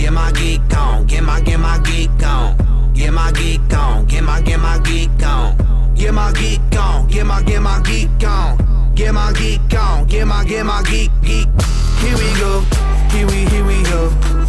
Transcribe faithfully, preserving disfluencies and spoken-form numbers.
get my geek on, get my, get my geek on. Get my geek on, get my, get my geek on. Get my geek on, get my, get my geek on. Get my geek on, get my, get my geek, geek. Here we go, here we, here we go.